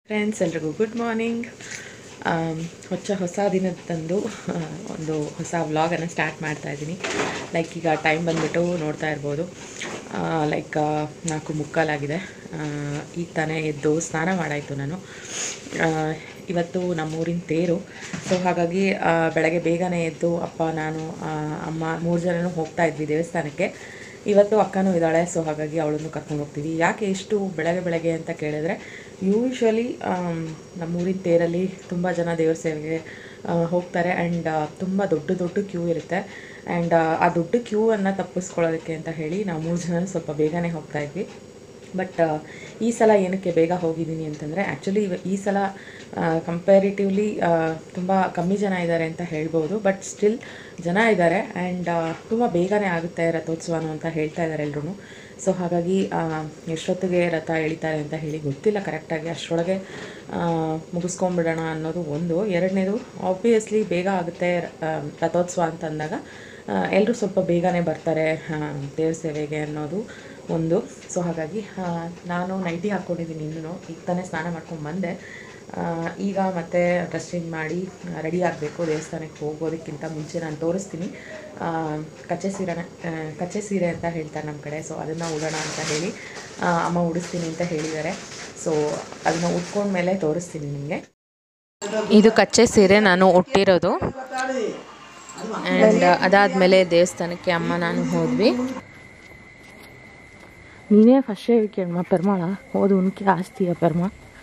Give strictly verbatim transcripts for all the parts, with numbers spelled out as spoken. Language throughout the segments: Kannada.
ಫ್ರೆಂಡ್ಸ್ ಎಲ್ರಿಗೂ ಗುಡ್ ಮಾರ್ನಿಂಗ್. ಹೊಚ್ಚ ಹೊಸ ದಿನದಂದು ಒಂದು ಹೊಸ ವ್ಲಾಗನ್ನು ಸ್ಟಾರ್ಟ್ ಮಾಡ್ತಾ ಇದ್ದೀನಿ. ಲೈಕ್ ಈಗ ಟೈಮ್ ಬಂದುಬಿಟ್ಟು ನೋಡ್ತಾ ಇರ್ಬೋದು, ಲೈಕ್ ನಾಲ್ಕು ಮುಕ್ಕಾಲಾಗಿದೆ. ಈಗ ತಾನೇ ಎದ್ದು ಸ್ನಾನ ಮಾಡಾಯಿತು ನಾನು. ಇವತ್ತು ನಮ್ಮೂರಿನ ತೇರು, ಸೊ ಹಾಗಾಗಿ ಬೆಳಗ್ಗೆ ಬೇಗನೆ ಎದ್ದು ಅಪ್ಪ ನಾನು ಅಮ್ಮ ಮೂರು ಜನನೂ ಹೋಗ್ತಾ ಇದ್ವಿ ದೇವಸ್ಥಾನಕ್ಕೆ. ಇವತ್ತು ಅಕ್ಕನೂ ಇದ್ದಾಳೆ, ಸೊ ಹಾಗಾಗಿ ಅವಳನ್ನು ಕರ್ಕೊಂಡು ಹೋಗ್ತೀವಿ. ಯಾಕೆ ಇಷ್ಟು ಬೆಳಗ್ಗೆ ಬೆಳಗ್ಗೆ ಅಂತ ಕೇಳಿದ್ರೆ, ಯೂಶ್ವಲಿ ನಮ್ಮೂರಿನ ತೇರಲ್ಲಿ ತುಂಬ ಜನ ದೇವ್ರ ಸೇವೆಗೆ ಹೋಗ್ತಾರೆ ಆ್ಯಂಡ್ ತುಂಬ ದೊಡ್ಡ ದೊಡ್ಡ ಕ್ಯೂ ಇರುತ್ತೆ. ಆ್ಯಂಡ್ ಆ ದೊಡ್ಡ ಕ್ಯೂವನ್ನು ತಪ್ಪಿಸ್ಕೊಳ್ಳೋದಕ್ಕೆ ಅಂತ ಹೇಳಿ ನಾವು ಮೂರು ಜನ ಸ್ವಲ್ಪ ಬೇಗನೆ ಹೋಗ್ತಾ ಇದ್ವಿ. ಬಟ್ ಈ ಸಲ ಏನಕ್ಕೆ ಬೇಗ ಹೋಗಿದ್ದೀನಿ ಅಂತಂದರೆ, ಆ್ಯಕ್ಚುಲಿ ಈ ಸಲ ಕಂಪ್ಯಾರಿಟಿವ್ಲಿ ತುಂಬ ಕಮ್ಮಿ ಜನ ಇದ್ದಾರೆ ಅಂತ ಹೇಳ್ಬೋದು. ಬಟ್ ಸ್ಟಿಲ್ ಜನ ಇದ್ದಾರೆ ಆ್ಯಂಡ್ ತುಂಬ ಬೇಗನೆ ಆಗುತ್ತೆ ರಥೋತ್ಸವನು ಅಂತ ಹೇಳ್ತಾ ಇದ್ದಾರೆ ಎಲ್ಲರೂ. ಸೊ ಹಾಗಾಗಿ ಎಷ್ಟೊತ್ತಿಗೆ ರಥ ಎಳಿತಾರೆ ಅಂತ ಹೇಳಿ ಗೊತ್ತಿಲ್ಲ ಕರೆಕ್ಟಾಗಿ. ಅಷ್ಟರೊಳಗೆ ಮುಗಿಸ್ಕೊಂಬಿಡೋಣ ಅನ್ನೋದು ಒಂದು. ಎರಡನೇದು, ಆಬ್ವಿಯಸ್ಲಿ ಬೇಗ ಆಗುತ್ತೆ ರಥೋತ್ಸವ ಅಂತ ಅಂದಾಗ ಎಲ್ಲರೂ ಸ್ವಲ್ಪ ಬೇಗನೆ ಬರ್ತಾರೆ ದೇವ್ರ ಸೇವೆಗೆ ಅನ್ನೋದು ಒಂದು. ಸೊ ಹಾಗಾಗಿ ನಾನು ನೈಟಿ ಹಾಕ್ಕೊಂಡಿದ್ದೀನಿ. ಇನ್ನೂ ಈಗ ತಾನೇ ಸ್ನಾನ ಮಾಡ್ಕೊಂಡು ಬಂದೆ. ಈಗ ಮತ್ತೆ ಡ್ರೆಸ್ಸಿಂಗ್ ಮಾಡಿ ರೆಡಿ ಆಗಬೇಕು ದೇವಸ್ಥಾನಕ್ಕೆ ಹೋಗೋದಕ್ಕಿಂತ ಮುಂಚೆ. ನಾನು ತೋರಿಸ್ತೀನಿ, ಕಚ್ಚೆ ಸೀರೆನ ಕಚ್ಚೆ ಸೀರೆ ಅಂತ ಹೇಳ್ತಾರೆ ನಮ್ಮ ಕಡೆ. ಸೊ ಅದನ್ನು ಉಡೋಣ ಅಂತ ಹೇಳಿ ಅಮ್ಮ ಉಡಿಸ್ತೀನಿ ಅಂತ ಹೇಳಿದ್ದಾರೆ. ಸೊ ಅದನ್ನು ಉಟ್ಕೊಂಡ್ಮೇಲೆ ತೋರಿಸ್ತೀನಿ ನಿಮಗೆ. ಇದು ಕಚ್ಚೆ ಸೀರೆ ನಾನು ಉಟ್ಟಿರೋದು. ಆ್ಯಂಡ್ ಅದಾದಮೇಲೆ ದೇವಸ್ಥಾನಕ್ಕೆ ಅಮ್ಮ ನಾನು ಹೋದ್ವಿ. ನೀನೇ ಫಸ್ಟ್ ಕೇಳಮ್ಮ ಪೆರ್ಮಾಳ ಹೋದು ಉನ್ಕೆ ಆಸ್ತಿಯ ಪೆರ್ಮ.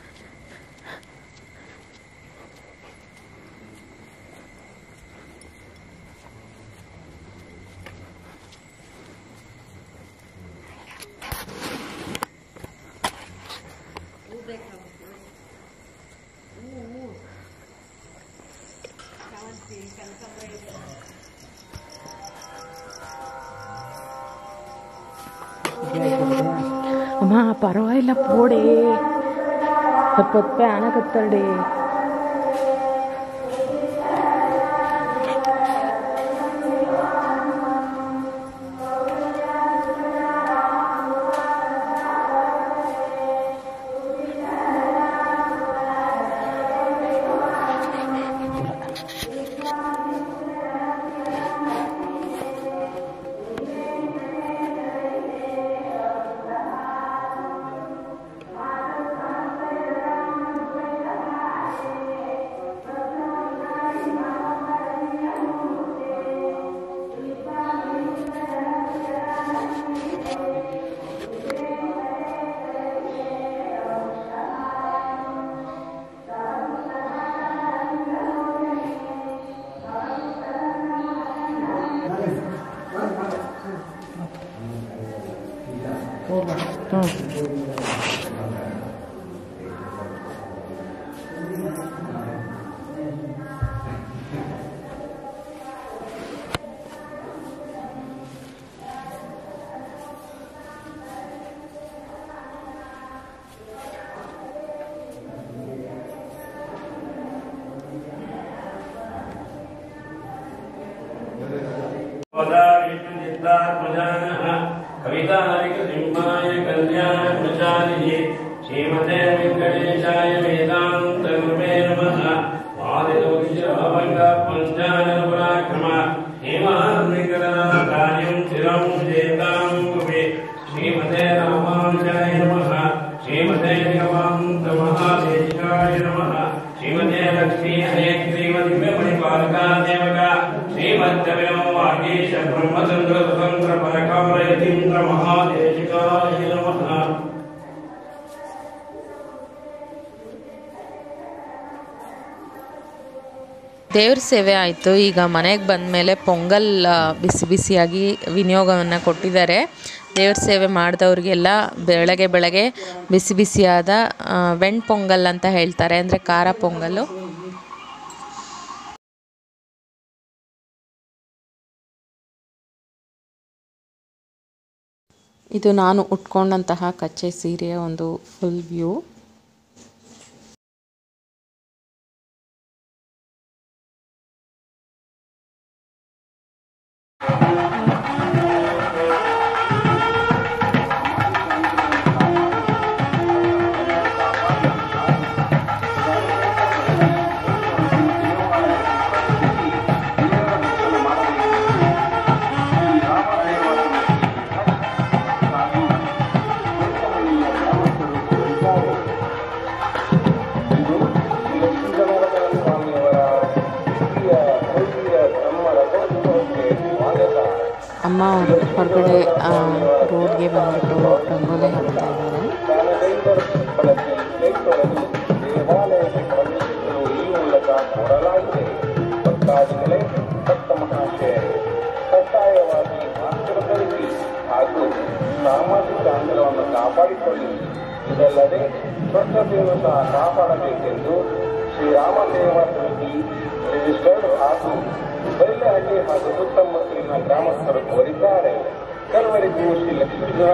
ಅಮ್ಮ ಪರವಾಗಿಲ್ಲ ಪೋಡೆ ಪಪ್ಪೆ ಆನಕತ್ತಡೆ. कवितारिकसिंहाय कल्याणप्रचारिणे श्रीमते वेङ्कटेशाय वेदान्तगुरुवे नमः। आदितोषभङ्गपञ्चाननपराक्रम हेमान्विकरकार्यं चिरं जयतां कुर्वे। श्रीमते रामानुजाय नमः। श्रीमते निगमान्तमहादेशिकाय नमः। श्रीमते लक्ष्मी हयग्रीवदिव्यमणिपालका देवका श्रीमद्विनो वागीश ब्रह्मचन्द्र स्वतंत्र परकाल यतीन्द्र महादेशिकाय नमः। ದೇವ್ರ ಸೇವೆ ಆಯಿತು. ಈಗ ಮನೆಗೆ ಬಂದ ಮೇಲೆ ಪೊಂಗಲ್ ಬಿಸಿ ಬಿಸಿಯಾಗಿ ವಿನಿಯೋಗವನ್ನು ಕೊಟ್ಟಿದ್ದಾರೆ. ದೇವ್ರ ಸೇವೆ ಮಾಡಿದವ್ರಿಗೆಲ್ಲ ಬೆಳಗ್ಗೆ ಬೆಳಗ್ಗೆ ಬಿಸಿ ಬಿಸಿಯಾದ ವೆಣ್ ಪೊಂಗಲ್ ಅಂತ ಹೇಳ್ತಾರೆ, ಅಂದರೆ ಖಾರ ಪೊಂಗಲ್ಲು. ಇದು ನಾನು ಉಟ್ಕೊಂಡಂತಹ ಕಚ್ಚೆ ಸೀರೆಯ ಒಂದು ಫುಲ್ ವ್ಯೂ. ಅಮ್ಮ ಅವರು ಹೊರಗಡೆ ರೋಡ್ಗೆ ಬಂದ್ಬಿಟ್ಟು ರಂಗೋಲಿ ಹಾಕ್ತಾ ಇದ್ದಾರೆ. ಕಡ್ಡಾಯವಾಗಿ ಮಾಸ್ಕ್ ಧರಿಸಿ ಹಾಗೂ ಸಾಮಾಜಿಕ ಅಂತರವನ್ನು ಕಾಪಾಡಿಕೊಳ್ಳಿ. ಇದಲ್ಲದೆ ಸ್ವಚ್ಛತೆಯನ್ನು ಸಹ ಕಾಪಾಡಬೇಕೆಂದು ಶ್ರೀರಾಮದೇವ ಸಮಿತಿ ರಿಜಿಸ್ಟರ್ಡ್ ಹಾಗೂ ಬೈಲಹಳ್ಳಿ ಹಾಗೂ ಸುತ್ತಮುತ್ತಲಿನ ಗ್ರಾಮಸ್ಥರು ಕೋರಿದ್ದಾರೆ. ಸರ್ವರಿಗೂ ಶ್ರೀ ಲಕ್ಷ್ಮೀ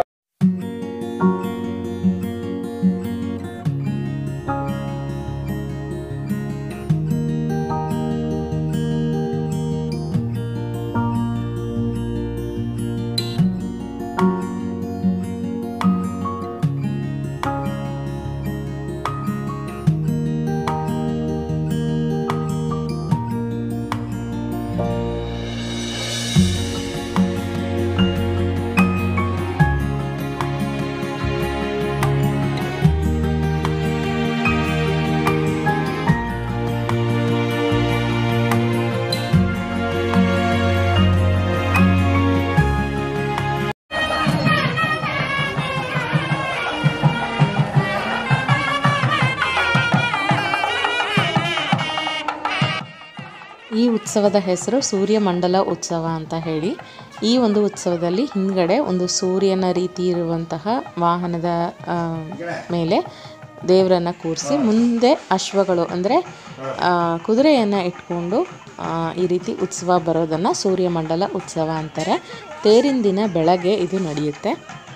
ಈ ಉತ್ಸವದ ಹೆಸರು ಸೂರ್ಯಮಂಡಲ ಉತ್ಸವ ಅಂತ ಹೇಳಿ. ಈ ಒಂದು ಉತ್ಸವದಲ್ಲಿ ಹಿಂದ್ಗಡೆ ಒಂದು ಸೂರ್ಯನ ರೀತಿ ಇರುವಂತಹ ವಾಹನದ ಮೇಲೆ ದೇವರನ್ನು ಕೂರಿಸಿ ಮುಂದೆ ಅಶ್ವಗಳು ಅಂದರೆ ಕುದುರೆಯನ್ನು ಇಟ್ಕೊಂಡು ಈ ರೀತಿ ಉತ್ಸವ ಬರೋದನ್ನು ಸೂರ್ಯಮಂಡಲ ಉತ್ಸವ ಅಂತಾರೆ. ತೇರಿನ ದಿನ ಬೆಳಗ್ಗೆ ಇದು ನಡೆಯುತ್ತೆ.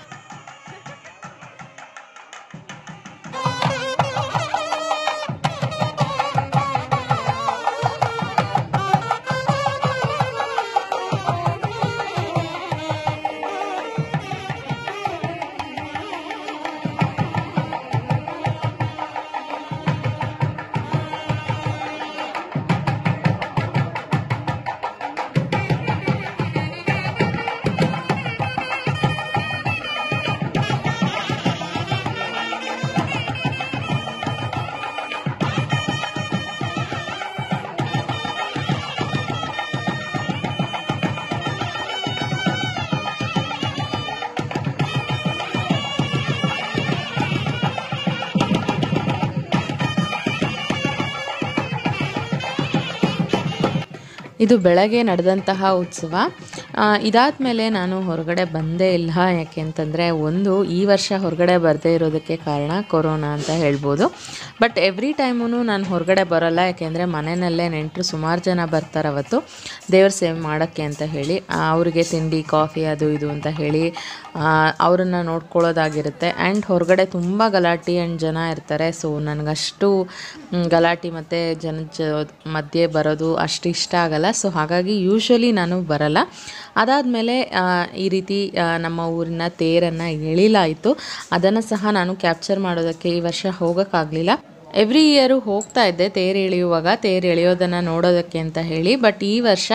ಇದು ಬೆಳಗ್ಗೆ ನಡೆದಂತಹ ಉತ್ಸವ. ಇದಾದ ಮೇಲೆ ನಾನು ಹೊರಗಡೆ ಬಂದೇ ಇಲ್ಲ. ಯಾಕೆ ಅಂತಂದರೆ ಒಂದು ಈ ವರ್ಷ ಹೊರಗಡೆ ಬರದೇ ಇರೋದಕ್ಕೆ ಕಾರಣ ಕೊರೋನಾ ಅಂತ ಹೇಳ್ಬೋದು. ಬಟ್ ಎವ್ರಿ ಟೈಮೂ ನಾನು ಹೊರಗಡೆ ಬರೋಲ್ಲ. ಯಾಕೆಂದರೆ ಮನೆಯಲ್ಲೇ ನೆಂಟರು ಸುಮಾರು ಜನ ಬರ್ತಾರೆ ಅವತ್ತು ದೇವ್ರ ಸೇವೆ ಮಾಡೋಕ್ಕೆ ಅಂತ ಹೇಳಿ. ಅವರಿಗೆ ತಿಂಡಿ ಕಾಫಿ ಅದು ಇದು ಅಂತ ಹೇಳಿ ಅವರನ್ನು ನೋಡ್ಕೊಳ್ಳೋದಾಗಿರುತ್ತೆ. ಆ್ಯಂಡ್ ಹೊರಗಡೆ ತುಂಬ ಗಲಾಟೆ ಆ್ಯಂಡ್ ಜನ ಇರ್ತಾರೆ. ಸೊ ನನಗಷ್ಟು ಗಲಾಟೆ ಮತ್ತು ಜನ ಜ ಮಧ್ಯೆ ಬರೋದು ಅಷ್ಟು ಇಷ್ಟ ಆಗಲ್ಲ. ಸೊ ಹಾಗಾಗಿ ಯೂಶ್ವಲಿ ನಾನು ಬರಲ್ಲ. ಅದಾದಮೇಲೆ ಈ ರೀತಿ ನಮ್ಮ ಊರಿನ ತೇರನ್ನು ಎಳಿಲಾಯಿತು. ಅದನ್ನು ಸಹ ನಾನು ಕ್ಯಾಪ್ಚರ್ ಮಾಡೋದಕ್ಕೆ ಈ ವರ್ಷ ಹೋಗೋಕ್ಕಾಗಲಿಲ್ಲ. ಎವ್ರಿ ಇಯರು ಹೋಗ್ತಾ ಇದ್ದೆ ತೇರು ಎಳೆಯುವಾಗ, ತೇರು ಎಳೆಯೋದನ್ನು ನೋಡೋದಕ್ಕೆ ಅಂತ ಹೇಳಿ. ಬಟ್ ಈ ವರ್ಷ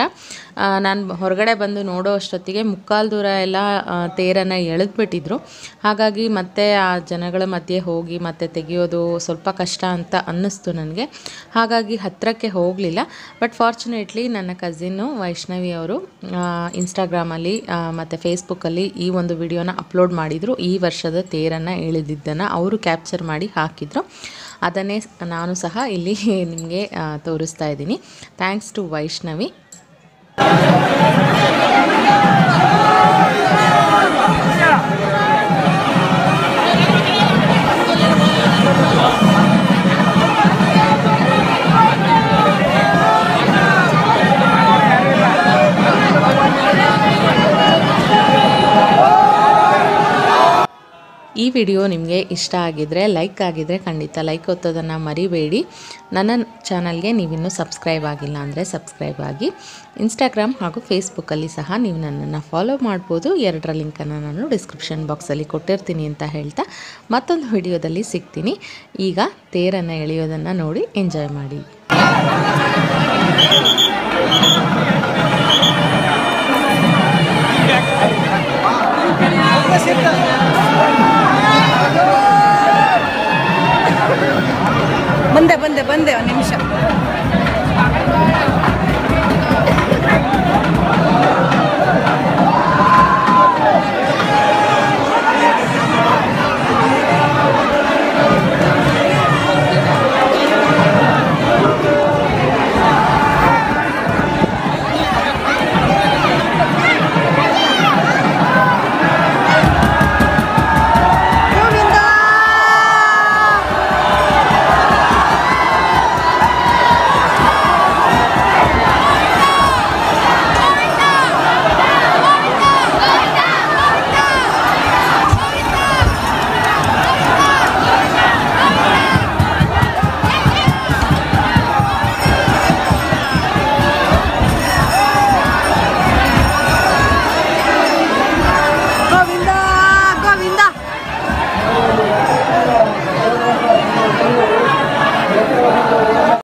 ನಾನು ಹೊರಗಡೆ ಬಂದು ನೋಡೋ ಅಷ್ಟೊತ್ತಿಗೆ ಮುಕ್ಕಾಲು ದೂರ ಎಲ್ಲ ತೇರನ್ನು ಎಳೆದ್ಬಿಟ್ಟಿದ್ರು. ಹಾಗಾಗಿ ಮತ್ತೆ ಆ ಜನಗಳ ಮಧ್ಯೆ ಹೋಗಿ ಮತ್ತೆ ತೆಗೆಯೋದು ಸ್ವಲ್ಪ ಕಷ್ಟ ಅಂತ ಅನ್ನಿಸ್ತು ನನಗೆ. ಹಾಗಾಗಿ ಹತ್ತಿರಕ್ಕೆ ಹೋಗಲಿಲ್ಲ. ಬಟ್ ಫಾರ್ಚುನೇಟ್ಲಿ ನನ್ನ ಕಸಿನ್ನು ವೈಷ್ಣವಿ ಅವರು ಇನ್ಸ್ಟಾಗ್ರಾಮಲ್ಲಿ ಮತ್ತು ಫೇಸ್ಬುಕ್ಕಲ್ಲಿ ಈ ಒಂದು ವಿಡಿಯೋನ ಅಪ್ಲೋಡ್ ಮಾಡಿದರು. ಈ ವರ್ಷದ ತೇರನ್ನು ಎಳೆದಿದ್ದನ್ನು ಅವರು ಕ್ಯಾಪ್ಚರ್ ಮಾಡಿ ಹಾಕಿದರು. ಅದನ್ನೇ ನಾನು ಸಹ ಇಲ್ಲಿ ನಿಮಗೆ ತೋರಿಸ್ತಾ ಇದ್ದೀನಿ. Thanks to Vaishnavi. ಈ ವಿಡಿಯೋ ನಿಮಗೆ ಇಷ್ಟ ಆಗಿದ್ರೆ, ಲೈಕ್ ಆಗಿದ್ರೆ ಖಂಡಿತ ಲೈಕ್ ಒತ್ತೋದನ್ನು ಮರಿಬೇಡಿ. ನನ್ನ ಚಾನಲ್ಗೆ ನೀವಿನ್ನೂ ಸಬ್ಸ್ಕ್ರೈಬ್ ಆಗಿಲ್ಲ ಅಂದರೆ ಸಬ್ಸ್ಕ್ರೈಬ್ ಆಗಿ. ಇನ್ಸ್ಟಾಗ್ರಾಮ್ ಹಾಗೂ ಫೇಸ್ಬುಕ್ಕಲ್ಲಿ ಸಹ ನೀವು ನನ್ನನ್ನು ಫಾಲೋ ಮಾಡ್ಬೋದು. ಎರಡರ ಲಿಂಕನ್ನು ನಾನು ಡಿಸ್ಕ್ರಿಪ್ಷನ್ ಬಾಕ್ಸಲ್ಲಿ ಕೊಟ್ಟಿರ್ತೀನಿ ಅಂತ ಹೇಳ್ತಾ ಮತ್ತೊಂದು ವಿಡಿಯೋದಲ್ಲಿ ಸಿಗ್ತೀನಿ. ಈಗ ತೇರನ್ನು ಎಳೆಯೋದನ್ನು ನೋಡಿ ಎಂಜಾಯ್ ಮಾಡಿ. ಬಂದೆ ಬಂದೆ ಬಂದೆ ಒಂದು ನಿಮಿಷ.